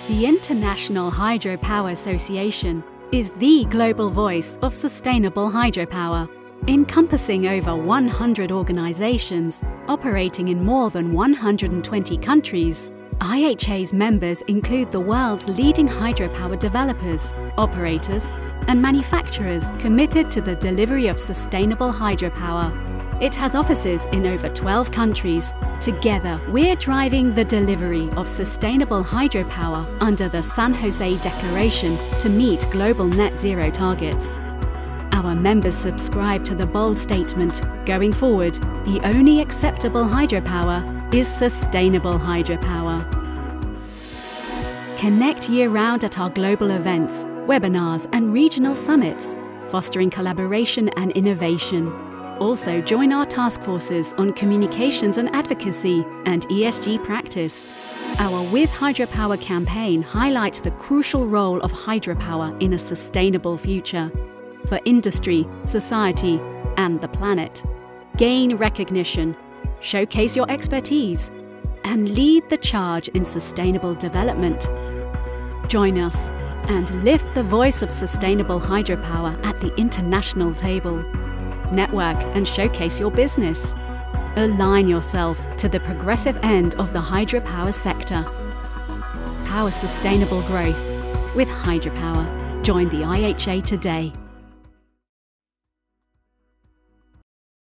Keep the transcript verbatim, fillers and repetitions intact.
The International Hydropower Association is the global voice of sustainable hydropower, encompassing over one hundred organizations operating in more than one hundred twenty countries. I H A's members include the world's leading hydropower developers, operators, and manufacturers committed to the delivery of sustainable hydropower. It has offices in over twelve countries. Together, we're driving the delivery of sustainable hydropower under the San Jose Declaration to meet global net zero targets. Our members subscribe to the bold statement, going forward, the only acceptable hydropower is sustainable hydropower. Connect year-round at our global events, webinars and regional summits, fostering collaboration and innovation. Also join our task forces on communications and advocacy and E S G practice. Our With Hydropower campaign highlights the crucial role of hydropower in a sustainable future for industry, society, and the planet. Gain recognition, showcase your expertise, and lead the charge in sustainable development. Join us and lift the voice of sustainable hydropower at the international table. Network and showcase your business. Align yourself to the progressive end of the hydropower sector. Power sustainable growth with hydropower. Join the I H A today.